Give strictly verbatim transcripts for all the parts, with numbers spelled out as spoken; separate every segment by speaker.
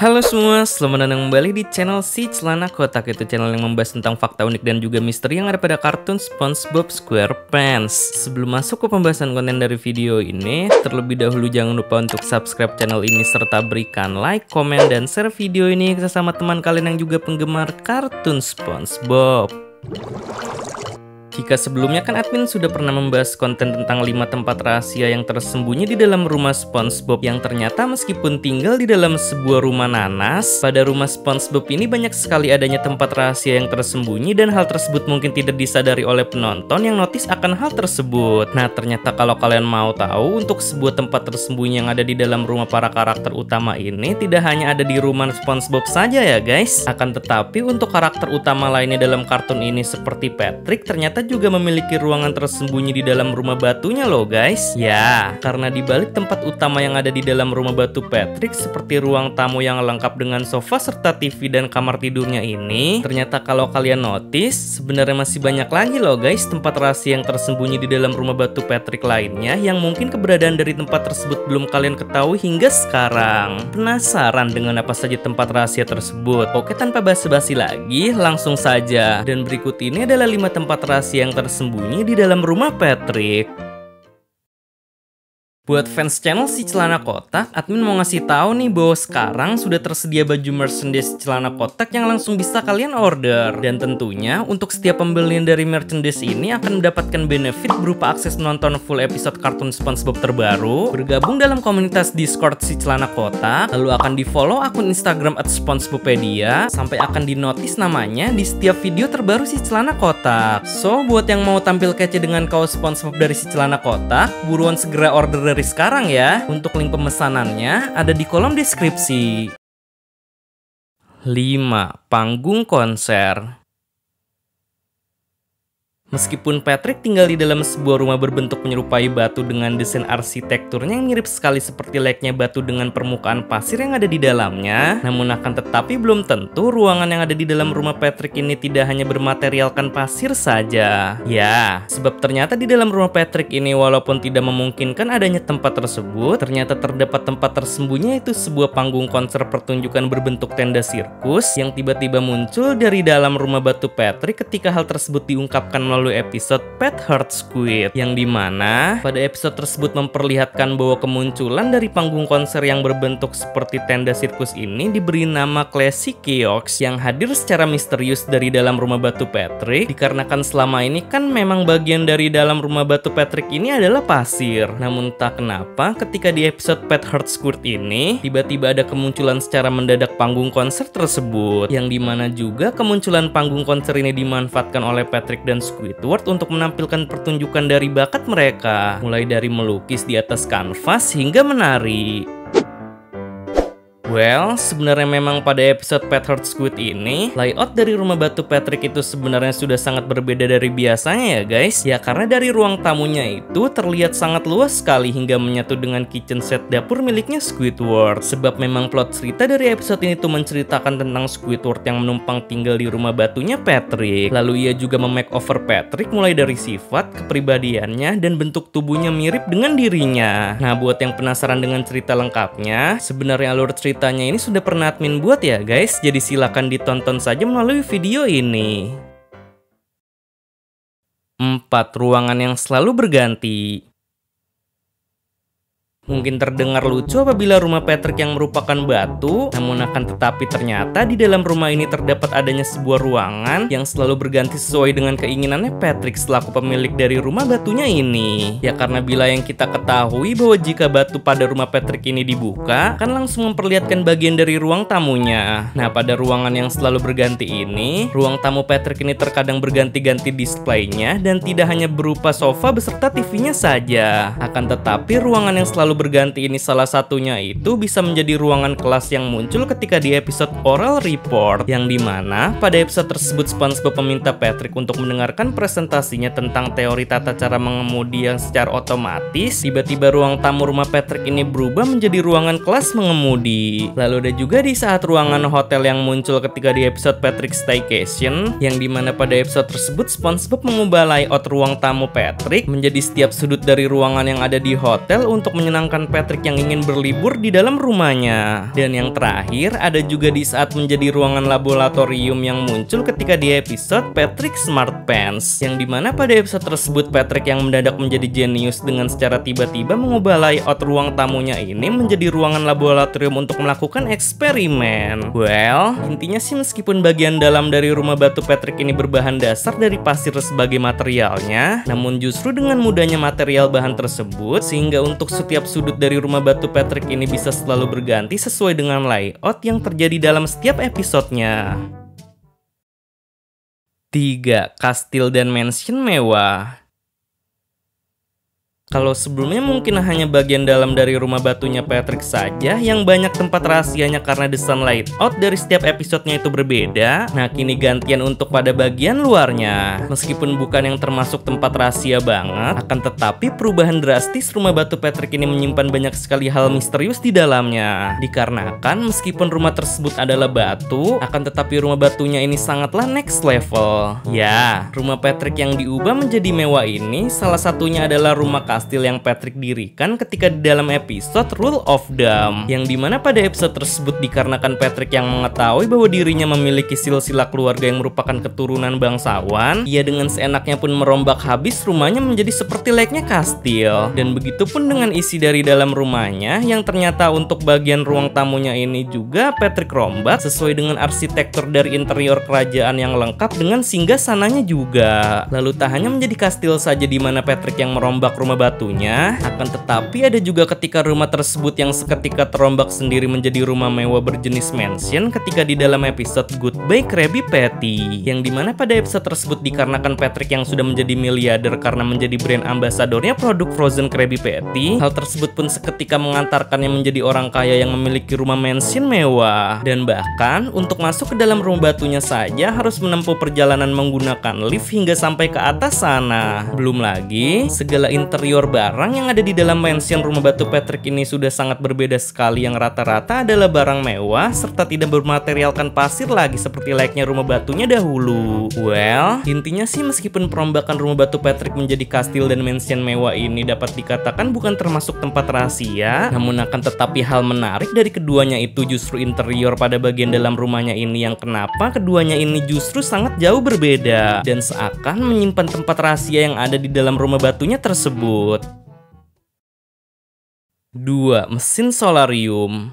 Speaker 1: Halo semua, selamat datang kembali di channel Si Celana Kotak. Itu channel yang membahas tentang fakta unik dan juga misteri yang ada pada kartun SpongeBob SquarePants. Sebelum masuk ke pembahasan konten dari video ini, terlebih dahulu jangan lupa untuk subscribe channel ini serta berikan like, komen, dan share video ini ke sesama teman kalian yang juga penggemar kartun SpongeBob. Jika sebelumnya kan admin sudah pernah membahas konten tentang lima tempat rahasia yang tersembunyi di dalam rumah SpongeBob yang ternyata meskipun tinggal di dalam sebuah rumah nanas, pada rumah SpongeBob ini banyak sekali adanya tempat rahasia yang tersembunyi dan hal tersebut mungkin tidak disadari oleh penonton yang notice akan hal tersebut. Nah, ternyata kalau kalian mau tahu, untuk sebuah tempat tersembunyi yang ada di dalam rumah para karakter utama ini tidak hanya ada di rumah SpongeBob saja ya guys. Akan tetapi untuk karakter utama lainnya dalam kartun ini seperti Patrick ternyata juga memiliki ruangan tersembunyi di dalam rumah batunya loh guys. Ya, karena di balik tempat utama yang ada di dalam rumah batu Patrick seperti ruang tamu yang lengkap dengan sofa serta T V dan kamar tidurnya ini, ternyata kalau kalian notice sebenarnya masih banyak lagi loh guys tempat rahasia yang tersembunyi di dalam rumah batu Patrick lainnya yang mungkin keberadaan dari tempat tersebut belum kalian ketahui hingga sekarang. Penasaran dengan apa saja tempat rahasia tersebut? Oke, tanpa basa-basi lagi, langsung saja. Dan berikut ini adalah lima tempat rahasia yang tersembunyi di dalam rumah Patrick. Buat fans channel Si Celana Kotak, admin mau ngasih tahu nih bahwa sekarang sudah tersedia baju merchandise Celana Kotak yang langsung bisa kalian order. Dan tentunya untuk setiap pembelian dari merchandise ini akan mendapatkan benefit berupa akses nonton full episode kartun SpongeBob terbaru, bergabung dalam komunitas Discord Si Celana Kotak, lalu akan di follow akun Instagram at SpongeBopedia, sampai akan di notice namanya di setiap video terbaru Si Celana Kotak. So, buat yang mau tampil kece dengan kaos SpongeBob dari Si Celana Kotak, buruan segera order dari sekarang ya. Untuk link pemesanannya ada di kolom deskripsi. lima. Panggung konser. Meskipun Patrick tinggal di dalam sebuah rumah berbentuk menyerupai batu dengan desain arsitekturnya yang mirip sekali seperti layaknya batu dengan permukaan pasir yang ada di dalamnya, namun akan tetapi belum tentu ruangan yang ada di dalam rumah Patrick ini tidak hanya bermaterialkan pasir saja. Ya, sebab ternyata di dalam rumah Patrick ini walaupun tidak memungkinkan adanya tempat tersebut, ternyata terdapat tempat tersembunyi, yaitu sebuah panggung konser pertunjukan berbentuk tenda sirkus yang tiba-tiba muncul dari dalam rumah batu Patrick ketika hal tersebut diungkapkan melalui melalui episode Pet Heart Squid, yang dimana pada episode tersebut memperlihatkan bahwa kemunculan dari panggung konser yang berbentuk seperti tenda sirkus ini diberi nama Classic Chaos yang hadir secara misterius dari dalam rumah batu Patrick, dikarenakan selama ini kan memang bagian dari dalam rumah batu Patrick ini adalah pasir. Namun tak kenapa ketika di episode Pet Heart Squid ini tiba-tiba ada kemunculan secara mendadak panggung konser tersebut, yang dimana juga kemunculan panggung konser ini dimanfaatkan oleh Patrick dan Squid Squidward untuk menampilkan pertunjukan dari bakat mereka, mulai dari melukis di atas kanvas hingga menari. Well, sebenarnya memang pada episode Pet Heart Squid ini, layout dari rumah batu Patrick itu sebenarnya sudah sangat berbeda dari biasanya ya guys. Ya, karena dari ruang tamunya itu terlihat sangat luas sekali hingga menyatu dengan kitchen set dapur miliknya Squidward. Sebab memang plot cerita dari episode ini tuh menceritakan tentang Squidward yang menumpang tinggal di rumah batunya Patrick. Lalu ia juga memakeover Patrick mulai dari sifat, kepribadiannya, dan bentuk tubuhnya mirip dengan dirinya. Nah, buat yang penasaran dengan cerita lengkapnya, sebenarnya alur cerita Ceritanya ini sudah pernah admin buat ya guys, jadi silakan ditonton saja melalui video ini. empat. Ruangan yang selalu berganti. Mungkin terdengar lucu apabila rumah Patrick yang merupakan batu, namun akan tetapi ternyata di dalam rumah ini terdapat adanya sebuah ruangan yang selalu berganti sesuai dengan keinginannya Patrick selaku pemilik dari rumah batunya ini. Ya, karena bila yang kita ketahui bahwa jika batu pada rumah Patrick ini dibuka, akan langsung memperlihatkan bagian dari ruang tamunya. Nah, pada ruangan yang selalu berganti ini, ruang tamu Patrick ini terkadang berganti-ganti displaynya dan tidak hanya berupa sofa beserta T V-nya saja. Akan tetapi ruangan yang selalu berganti ini salah satunya itu bisa menjadi ruangan kelas yang muncul ketika di episode Oral Report, yang dimana pada episode tersebut SpongeBob meminta Patrick untuk mendengarkan presentasinya tentang teori tata cara mengemudi yang secara otomatis. Tiba-tiba ruang tamu rumah Patrick ini berubah menjadi ruangan kelas mengemudi. Lalu ada juga di saat ruangan hotel yang muncul ketika di episode Patrick Staycation, yang dimana pada episode tersebut SpongeBob mengubah layout ruang tamu Patrick menjadi setiap sudut dari ruangan yang ada di hotel untuk menyenangkan menenangkan Patrick yang ingin berlibur di dalam rumahnya. Dan yang terakhir ada juga di saat menjadi ruangan laboratorium yang muncul ketika di episode Patrick Smart Pants, yang dimana pada episode tersebut Patrick yang mendadak menjadi jenius dengan secara tiba-tiba mengubah layout ruang tamunya ini menjadi ruangan laboratorium untuk melakukan eksperimen. Well, intinya sih meskipun bagian dalam dari rumah batu Patrick ini berbahan dasar dari pasir sebagai materialnya, namun justru dengan mudahnya material bahan tersebut sehingga untuk setiap sudut dari rumah batu Patrick ini bisa selalu berganti sesuai dengan layout yang terjadi dalam setiap episodenya. Tiga. Kastil dan mansion mewah. Kalau sebelumnya mungkin hanya bagian dalam dari rumah batunya Patrick saja yang banyak tempat rahasianya karena desain layout dari setiap episodenya itu berbeda, nah kini gantian untuk pada bagian luarnya. Meskipun bukan yang termasuk tempat rahasia banget, akan tetapi perubahan drastis rumah batu Patrick ini menyimpan banyak sekali hal misterius di dalamnya. Dikarenakan meskipun rumah tersebut adalah batu, akan tetapi rumah batunya ini sangatlah next level. Ya, rumah Patrick yang diubah menjadi mewah ini salah satunya adalah rumah kastil yang Patrick dirikan ketika di dalam episode Rule of Thumb, yang dimana pada episode tersebut dikarenakan Patrick yang mengetahui bahwa dirinya memiliki silsilah keluarga yang merupakan keturunan bangsawan, ia dengan seenaknya pun merombak habis rumahnya menjadi seperti layaknya kastil. Dan begitupun dengan isi dari dalam rumahnya yang ternyata untuk bagian ruang tamunya ini juga Patrick rombak sesuai dengan arsitektur dari interior kerajaan yang lengkap dengan singgasananya juga. Lalu tak hanya menjadi kastil saja di mana Patrick yang merombak rumah batunya, akan tetapi ada juga ketika rumah tersebut yang seketika terombak sendiri menjadi rumah mewah berjenis mansion ketika di dalam episode Goodbye Krabby Patty, yang dimana pada episode tersebut dikarenakan Patrick yang sudah menjadi miliarder karena menjadi brand ambasadornya produk Frozen Krabby Patty, hal tersebut pun seketika mengantarkannya menjadi orang kaya yang memiliki rumah mansion mewah. Dan bahkan untuk masuk ke dalam rumah batunya saja harus menempuh perjalanan menggunakan lift hingga sampai ke atas sana. Belum lagi segala interior barang yang ada di dalam mansion rumah batu Patrick ini sudah sangat berbeda sekali, yang rata-rata adalah barang mewah serta tidak bermaterialkan pasir lagi seperti layaknya rumah batunya dahulu. Well, intinya sih meskipun perombakan rumah batu Patrick menjadi kastil dan mansion mewah ini dapat dikatakan bukan termasuk tempat rahasia, namun akan tetapi hal menarik dari keduanya itu justru interior pada bagian dalam rumahnya ini, yang kenapa keduanya ini justru sangat jauh berbeda dan seakan menyimpan tempat rahasia yang ada di dalam rumah batunya tersebut. Dua. Mesin solarium.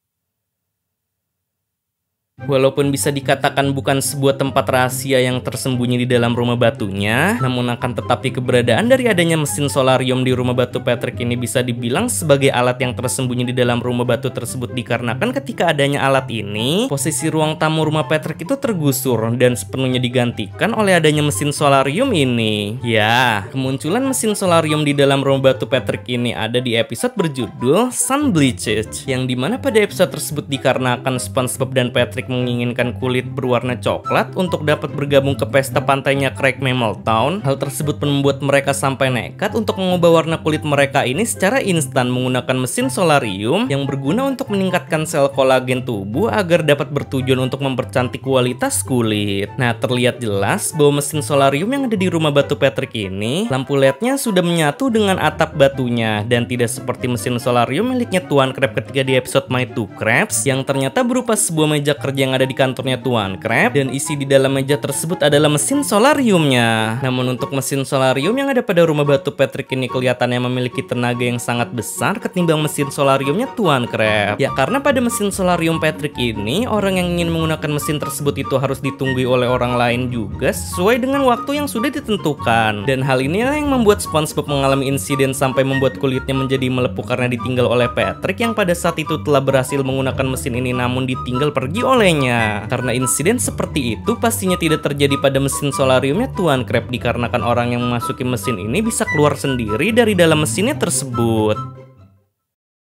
Speaker 1: Walaupun bisa dikatakan bukan sebuah tempat rahasia yang tersembunyi di dalam rumah batunya, namun akan tetapi keberadaan dari adanya mesin solarium di rumah batu Patrick ini bisa dibilang sebagai alat yang tersembunyi di dalam rumah batu tersebut, dikarenakan ketika adanya alat ini, posisi ruang tamu rumah Patrick itu tergusur dan sepenuhnya digantikan oleh adanya mesin solarium ini. Ya, kemunculan mesin solarium di dalam rumah batu Patrick ini ada di episode berjudul Sun Bleached, yang dimana pada episode tersebut dikarenakan SpongeBob dan Patrick menginginkan kulit berwarna coklat untuk dapat bergabung ke pesta pantainya Craig Mammal Town. Hal tersebut pun membuat mereka sampai nekat untuk mengubah warna kulit mereka ini secara instan menggunakan mesin solarium yang berguna untuk meningkatkan sel kolagen tubuh agar dapat bertujuan untuk mempercantik kualitas kulit. Nah, terlihat jelas bahwa mesin solarium yang ada di rumah batu Patrick ini, lampu L E D-nya sudah menyatu dengan atap batunya dan tidak seperti mesin solarium miliknya Tuan Crab ketika di episode My Two Crabs yang ternyata berupa sebuah meja kerja yang ada di kantornya Tuan Crab, dan isi di dalam meja tersebut adalah mesin solariumnya. Namun untuk mesin solarium yang ada pada rumah batu Patrick ini kelihatannya memiliki tenaga yang sangat besar ketimbang mesin solariumnya Tuan Crab. Ya, karena pada mesin solarium Patrick ini, orang yang ingin menggunakan mesin tersebut itu harus ditunggui oleh orang lain juga sesuai dengan waktu yang sudah ditentukan. Dan hal inilah yang membuat SpongeBob mengalami insiden sampai membuat kulitnya menjadi melepuh karena ditinggal oleh Patrick yang pada saat itu telah berhasil menggunakan mesin ini namun ditinggal pergi oleh nya. Karena insiden seperti itu pastinya tidak terjadi pada mesin solariumnya Tuan Crab, dikarenakan orang yang memasuki mesin ini bisa keluar sendiri dari dalam mesinnya tersebut.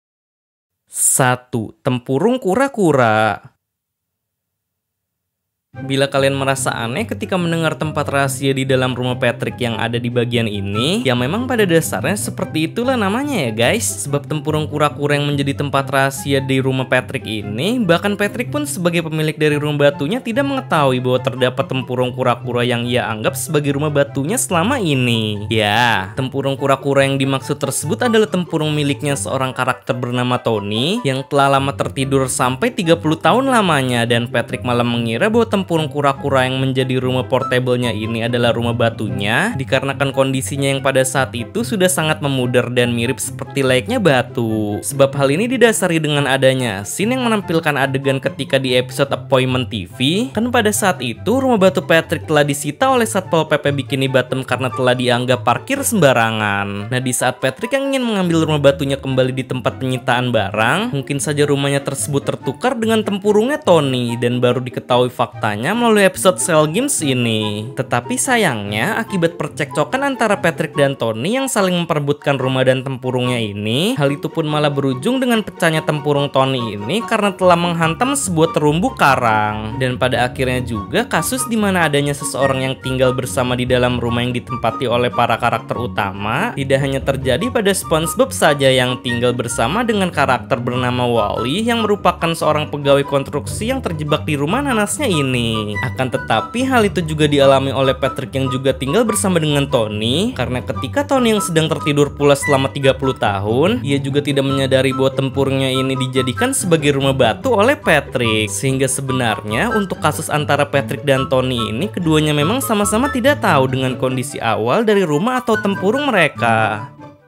Speaker 1: Satu. Tempurung kura-kura. Bila kalian merasa aneh ketika mendengar tempat rahasia di dalam rumah Patrick yang ada di bagian ini, ya memang pada dasarnya seperti itulah namanya ya guys. Sebab tempurung kura-kura yang menjadi tempat rahasia di rumah Patrick ini, bahkan Patrick pun sebagai pemilik dari rumah batunya tidak mengetahui bahwa terdapat tempurung kura-kura yang ia anggap sebagai rumah batunya selama ini. Ya, tempurung kura-kura yang dimaksud tersebut adalah tempurung miliknya seorang karakter bernama Tony yang telah lama tertidur sampai tiga puluh tahun lamanya, dan Patrick malah mengira bahwa tempurung kura-kura yang menjadi rumah portable-nya ini adalah rumah batunya dikarenakan kondisinya yang pada saat itu sudah sangat memudar dan mirip seperti layaknya batu. Sebab hal ini didasari dengan adanya scene yang menampilkan adegan ketika di episode Appointment T V. Kan pada saat itu rumah batu Patrick telah disita oleh Satpol P P Bikini Bottom karena telah dianggap parkir sembarangan. Nah, di saat Patrick yang ingin mengambil rumah batunya kembali di tempat penyitaan barang, mungkin saja rumahnya tersebut tertukar dengan tempurungnya Tony, dan baru diketahui fakta melalui episode Cell Games ini. Tetapi sayangnya akibat percekcokan antara Patrick dan Tony yang saling memperebutkan rumah dan tempurungnya ini, hal itu pun malah berujung dengan pecahnya tempurung Tony ini karena telah menghantam sebuah terumbu karang. Dan pada akhirnya juga kasus di mana adanya seseorang yang tinggal bersama di dalam rumah yang ditempati oleh para karakter utama tidak hanya terjadi pada SpongeBob saja yang tinggal bersama dengan karakter bernama Wally yang merupakan seorang pegawai konstruksi yang terjebak di rumah nanasnya ini. Akan tetapi hal itu juga dialami oleh Patrick yang juga tinggal bersama dengan Tony, karena ketika Tony yang sedang tertidur pulas selama tiga puluh tahun, ia juga tidak menyadari bahwa tempurungnya ini dijadikan sebagai rumah batu oleh Patrick. Sehingga sebenarnya untuk kasus antara Patrick dan Tony ini, keduanya memang sama-sama tidak tahu dengan kondisi awal dari rumah atau tempurung mereka.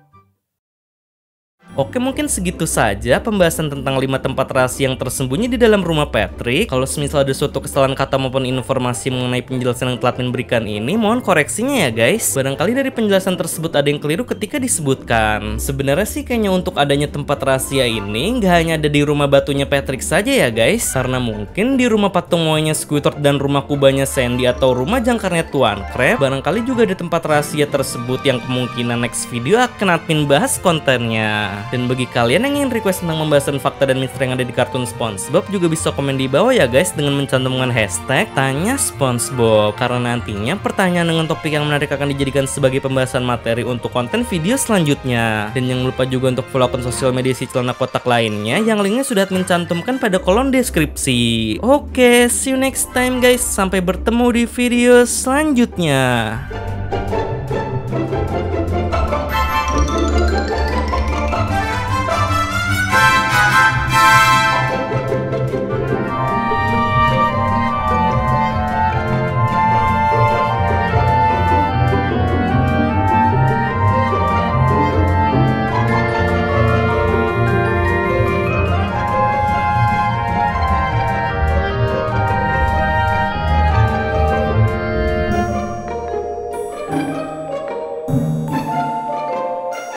Speaker 1: Oke, mungkin segitu saja pembahasan tentang lima tempat rahasia yang tersembunyi di dalam rumah Patrick. Kalau semisal ada suatu kesalahan kata maupun informasi mengenai penjelasan yang telah diberikan ini, mohon koreksinya ya guys. Barangkali dari penjelasan tersebut ada yang keliru ketika disebutkan. Sebenarnya sih kayaknya untuk adanya tempat rahasia ini nggak hanya ada di rumah batunya Patrick saja ya guys, karena mungkin di rumah patung Moe-nya Squidward dan rumah kubanya Sandy atau rumah jangkarnya Tuan Crab, barangkali juga ada tempat rahasia tersebut yang kemungkinan next video akan admin bahas kontennya. Dan bagi kalian yang ingin request tentang pembahasan fakta dan misteri yang ada di kartun SpongeBob, juga bisa komen di bawah ya guys dengan mencantumkan hashtag Tanya SpongeBob, karena nantinya pertanyaan dengan topik yang menarik akan dijadikan sebagai pembahasan materi untuk konten video selanjutnya. Dan jangan lupa juga untuk follow akun sosial media si Celana Kotak lainnya yang linknya sudah mencantumkan pada kolom deskripsi. Oke, see you next time guys, sampai bertemu di video selanjutnya.